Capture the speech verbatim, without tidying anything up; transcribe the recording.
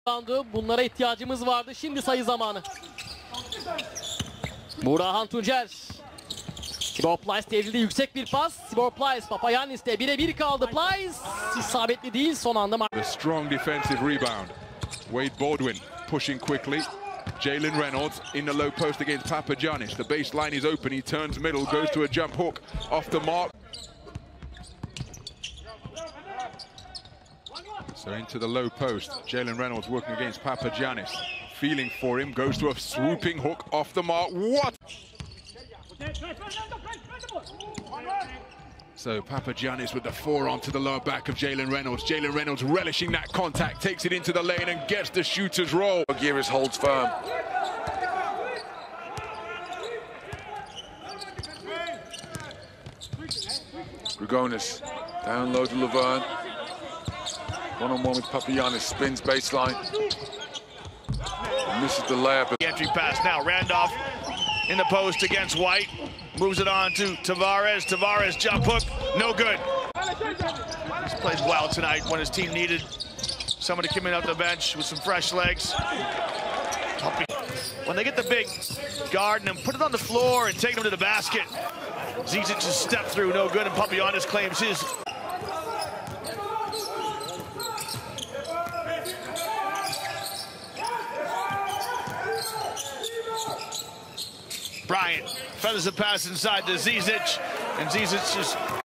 Bunlara ihtiyacımız vardı. Şimdi sayı zamanı. Burhan Tuncer. Tibor Plyce devrildi. Yüksek bir pas. Tibor Plyce Papagiannis'te birebir kaldı. Plyce isabetli değil son anda. A strong defensive rebound. Wade Baldwin pushing quickly. Jalen Reynolds in the low post against Papagiannis. The baseline is open. He turns middle, goes to a jump hook off the mark. So into the low post. Jalen Reynolds working against Papagiannis. Feeling for him, goes to a swooping hook off the mark. What? So Papagiannis with the forearm to the lower back of Jalen Reynolds. Jalen Reynolds relishing that contact, takes it into the lane and gets the shooter's roll. Zalgiris holds firm. Grigonis down low to Laverne. One-on-one with Papagiannis, spins baseline. Misses the layup. Entry pass now, Randolph in the post against White. Moves it on to Tavares. Tavares jump hook, no good. He's played well tonight when his team needed somebody coming off the bench with some fresh legs. When they get the big guard and put it on the floor and take him to the basket. Zizic just step through, no good, and Papagiannis claims his. Bryant feathers the pass inside to Zizic, and Zizic just